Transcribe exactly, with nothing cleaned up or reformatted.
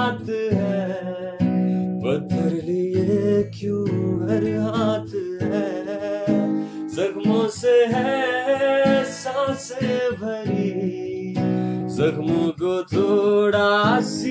हाथ है, पत्थर लिए क्यों हर हाथ है, जख्मों से है सांसें भरी, जख्मों को थोड़ा सी